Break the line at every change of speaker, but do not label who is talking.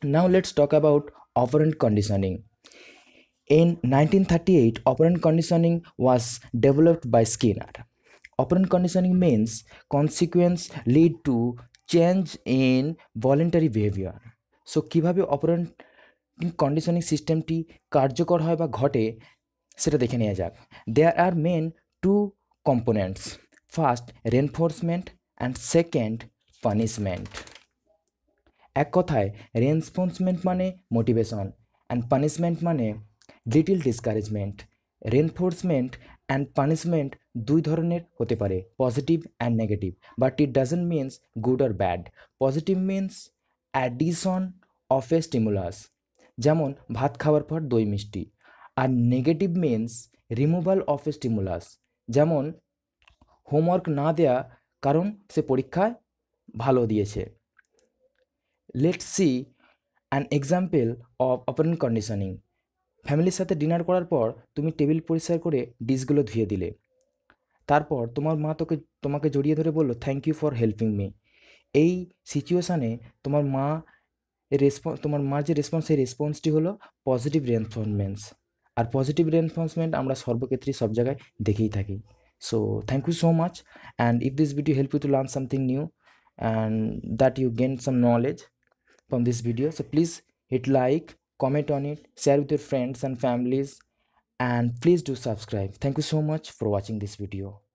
Now let's talk about operant conditioning. In 1938, operant conditioning was developed by Skinner. Operant conditioning means consequence lead to change in voluntary behavior. So কিভাবে operant conditioning সিস্টেমটি কার্যকর হয় বা ঘটে সেটা দেখে নেওয়া যাক। There are main two components, first reinforcement and second punishment. এক কথায় রেনফোর্সমেন্ট মানে মোটিভেশন অ্যান্ড পানিশমেন্ট মানে little discouragement. Reinforcement and punishment দুই ধরনের হতে পারে, positive and negative, but it doesn't means good or bad. Positive means addition of a stimulus, যেমন ভাত খাওয়ার পর দই মিষ্টি। আর negative means removal of a stimulus, যেমন হোমওয়ার্ক না দেয়া কারণ সে পরীক্ষায় ভালো দিয়েছে। Let's see an example of operant conditioning. ফ্যামিলির সাথে ডিনার করার পর তুমি টেবিল পরিষ্কার করে ডিশগুলো ধুয়ে দিলে। তারপর তোমার মা তোমাকে জড়িয়ে ধরে বলল, thank you for helping me. এই সিচুয়েশানে তোমার মার যে রেসপন্স, সেই রেসপন্সটি হলো পজিটিভ রেনফোর্সমেন্টস। আর পজিটিভ রেনফোর্সমেন্ট আমরা সর্বক্ষেত্রেই সব জায়গায় দেখেই থাকি। So thank you so much, and if this video help you to learn something new and that you gain some knowledge from this video, so please hit like, comment on it, share with your friends and families, and please do subscribe. Thank you so much for watching this video.